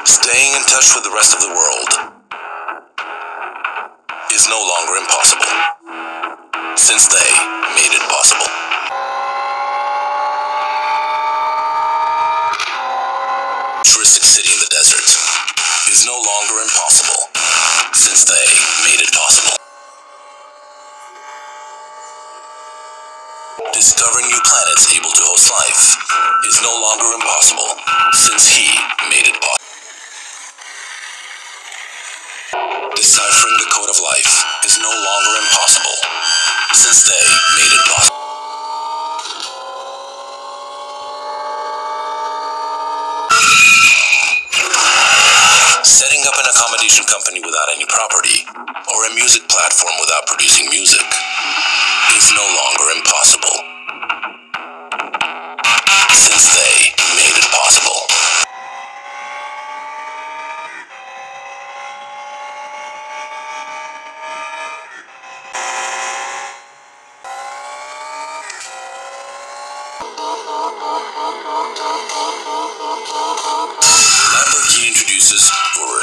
Staying in touch with the rest of the world is no longer impossible, since they made it possible. Futuristic city in the desert is no longer impossible, since they made it possible. Discovering new planets able to host life is no longer impossible, since he made it possible. Deciphering the code of life is no longer impossible, since they made it possible. Setting up an accommodation company without any property, or a music platform without producing music, is no longer impossible, since they made it possible. Lamborghini introduces urus.